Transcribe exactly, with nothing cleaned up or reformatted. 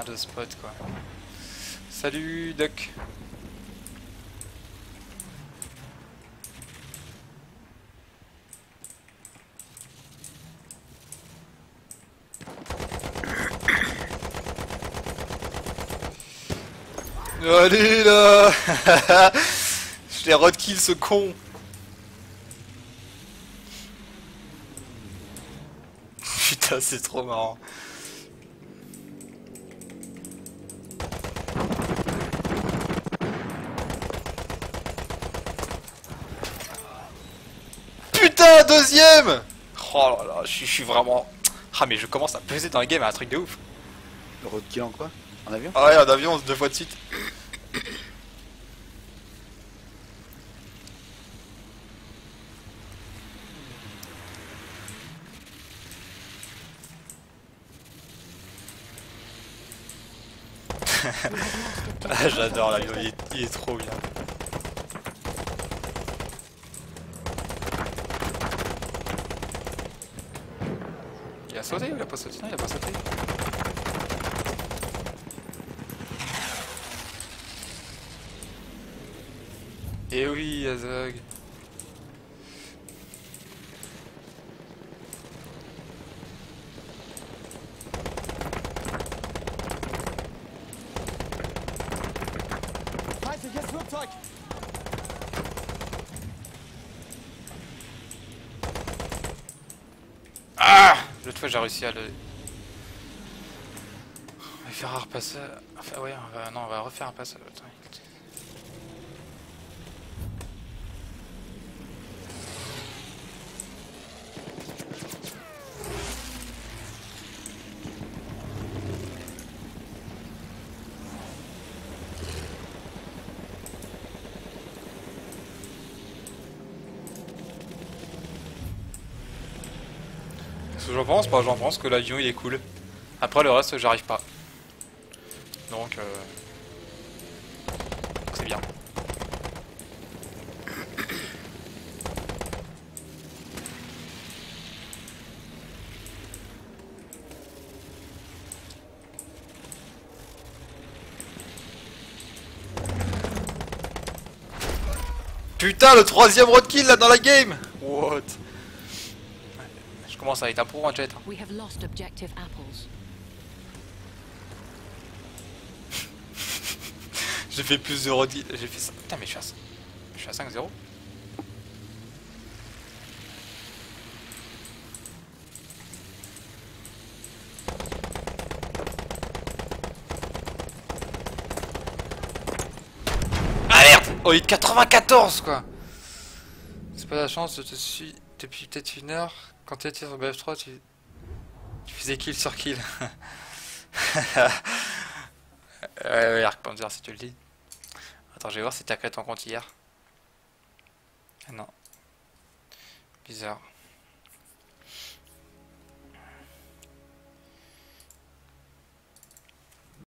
merde de spot quoi. Salut Doc. Allez là. Je l'ai roadkill ce con. Putain c'est trop marrant. Putain deuxième. Oh là là je suis, je suis vraiment... Ah mais je commence à peser dans le game un truc de ouf. Le roadkill en quoi? En avion? Ah ouais en avion deux fois de suite. Ah, j'adore l'avion, il, est- il est trop bien. Il a sauté ou il a pas sauté? Non, il a pas sauté. Et oui, Azog. Ah! L'autre fois j'ai réussi à le... On va faire un repassage... Enfin ouais, on va... non, on va refaire un passage. Attends. Ce que j'en pense, pas j'en pense que l'avion il est cool. Après le reste j'arrive pas. Donc euh... c'est bien. Putain le troisième roadkill là dans la game. What? Je commence à être un pro en jet. Hein. We have lost objective apples. J'ai fait plus de roadkill. J'ai fait ça. Putain mais je suis à, je suis à cinq zéro. Ah merde. Oh il est quatre-vingt-quatorze quoi. C'est pas la chance, je te suis depuis peut-être une heure. Quand tu étais sur B F trois, tu... tu faisais kill sur kill. Ouais, ouais, Arc Panzer si tu le dis. Attends, je vais voir si t'as créé ton compte hier. Ah non. Bizarre.